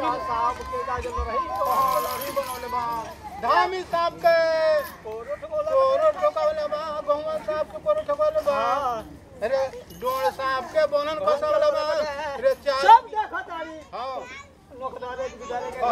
साहब के गाजल रही तो नहीं बनौले बा धामी साहब के कोरो ठोकावले बा गहुआ साहब के कोरो ठोकावले बा अरे डोड़ साहब के बोनन खसावले बा अरे चार सब देखा तारी हां नोकदारे गुजारे के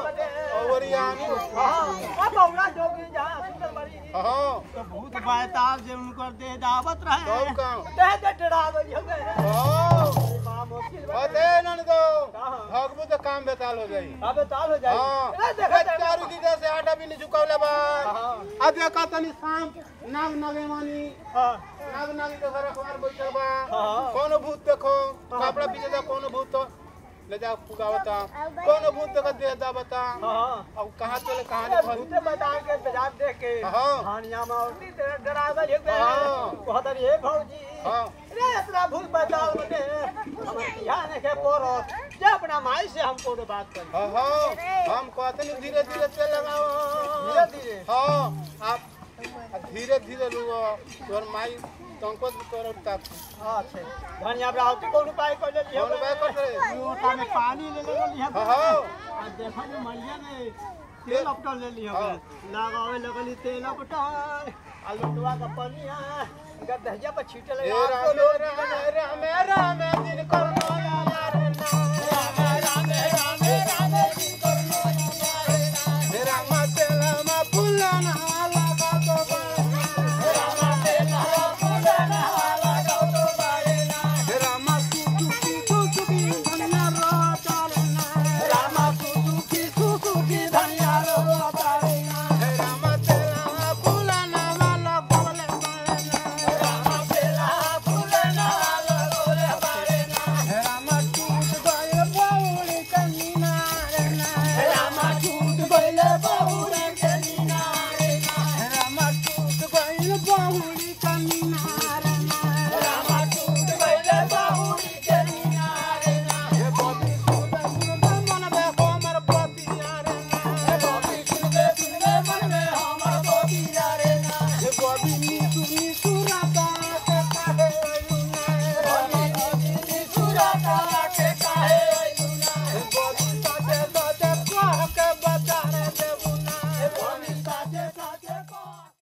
और यानी अब औरा जोगी जा सुंदर बड़ी हां तो बहुत बायताब जे उनकर दे दावत रहे सब काम दे डरावे हमे हां मां मुश्किल अते नन दो भगबू तो काम बेताल हो जाई अब ताल हो जाई हां देखा चारू दीदा से आटा भी नहीं झुकावले बा आ देखा तनी शाम नाग नगेमानी हां नाग नागी तो सारा अखबार बैठल बा कोनो भूत देखो कपड़ा पीछे जा कोनो भूत तो ले जा पुगावता कोनो भूत देखा दे दा बता अब कहां चले कहां नहीं भूत बता के बाजार देख के हानिया मावती तेरा डरावे हे बहुत रे भौजी रे इतना भूत बताओ ने हम ध्यान के पोरो जे अपना माई से हमको बात कर हम कहते नहीं धीरे धीरे चल लगाओ धीरे धीरे हां आप धीरे धीरे रुको तोर माई संकोच तोर तक अच्छा धनिया ब्राउटी कोन उपाय कर ले कौन उपाय कर रे लोटा में पानी ले ले लिया हां आ देखा जो मैया ने तेल अपटल ले लिया लगावे लगली तेल अपटल आ लोटवा का पानी है गदहिया पर छीटे ले आपको मेरा दिन करनो यार ना राम दिन करनो यार राम तेला मा फुलना लगा तो राम तेला फुलना लगा तो राम सुसुकी धनिया रो चालना राम सुसुकी धनिया रो चालना राम तेला फुलना वाला बोले राम तेला फुलना वाला बोले राम टूट गए बहुरी कमीना राम टूट गए बहुरी कमीना राम टूट गए बहुरी कमीना राम टूट गए बहुरी कमीना हे बबी सुन मन में हमर पतिया रे हे बबी सुन मन में हमर पतिया रे हे बबी नी सुराता के काहे लुना बबी सुराता के काहे लुना हे बबी साथे साथे कह के बचा रे देबुना हे बबी साथे साथे